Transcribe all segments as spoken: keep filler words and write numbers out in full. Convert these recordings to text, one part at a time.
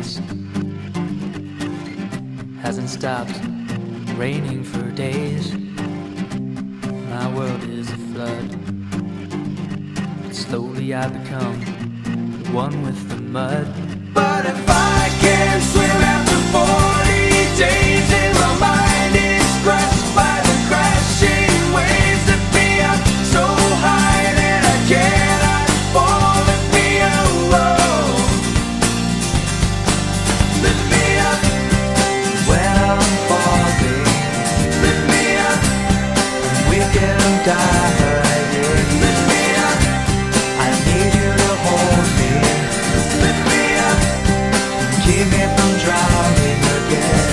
days. Hasn't stopped raining for days. My world is a flood. Slowly I become one with the mud. But if I can't swim after forty days, and my mind is crushed by the crashing waves that be up so high that I cannot fall, lift me up, oh. Lift me up when I'm falling. Lift me up, we can die. Lift me up, I need you to hold me. Lift me up, keep me from drowning again.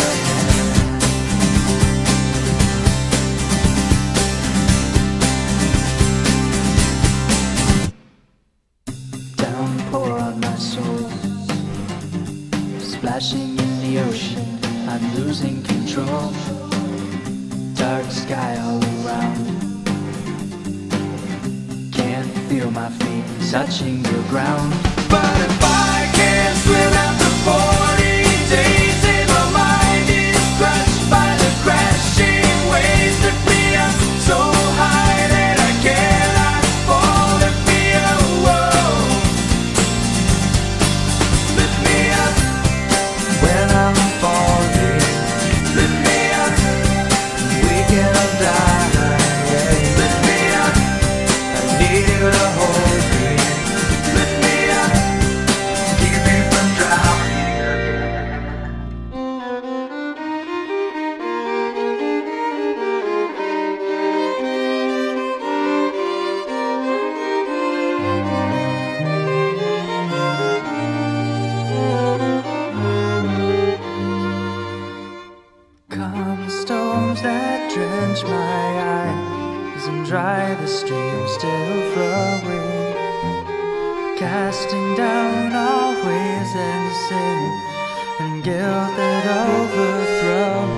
Downpour on my soul, splashing in the ocean, I'm losing control. Dark sky all around, can't feel my feet touching the ground. But if I can't swim after forty days, and my mind is crushed by the crashing waves that be up so high that I cannot fall, lift me up, whoa. Lift me up when I'm falling. Lift me up, we can die. Lift me up, I need you to hold me. Lift me up, keep me from drowning again. Come storms that drench my eyes and dry the stream still flowing, casting down all ways and sin and guilt that overthrow